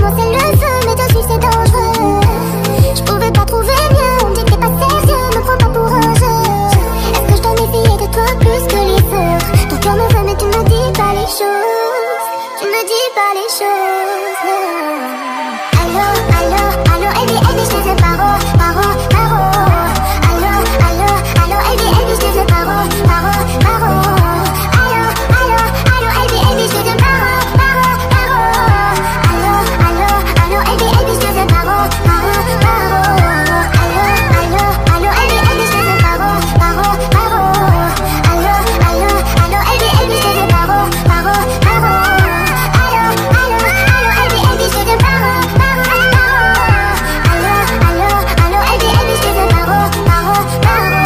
moi c'est le feu, mais te suivre c'est dangereux. Je pouvais pas trouver mieux, on me dit que t'es pas sérieux, me prends pas pour un jeu. Est-ce que je dois méfier de toi plus que les autres? Ton cœur me veut mais tu me dis pas les choses. Tu me dis pas les choses. Alo, alo, alo, Ebi, Ebi, je te fais paro, paro, paro. Alo, alo, alo, Ebi, Ebi, je te fais paro, paro, paro. Alo, alo, alo, Ebi, Ebi, je te fais paro, paro, paro. Alo, alo, alo, Ebi, Ebi, je te fais paro, paro, paro. Alo, alo, alo, Ebi, Ebi, je te fais paro, paro, paro. Alo, alo, alo, Ebi, Ebi, je te fais paro, paro, paro. Alo, alo, alo, Ebi, Ebi, je te fais paro, paro, paro. Alo, alo, alo, Ebi, Ebi, je te fais paro, paro, paro.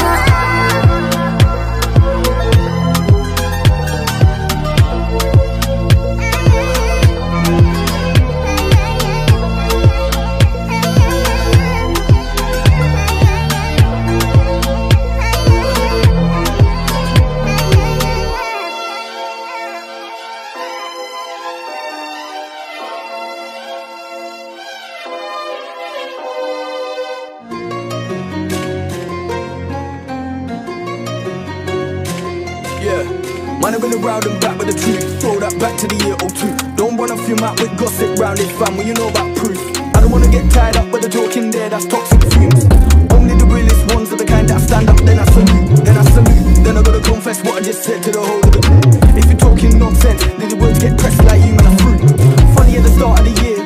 Yeah, man, I'm gonna round and back with the truth. Throw that back to the year '02. Don't wanna fume out with gossip round this fam, well you know about proof. I don't wanna get tied up with the talking there, that's toxic fumes. Only the realest ones are the kind that stand up, then I salute, then I salute. Then I gotta confess what I just said to the whole of the crew. If you're talking nonsense, then the words get pressed like you man, I'm through. Funny at the start of the year,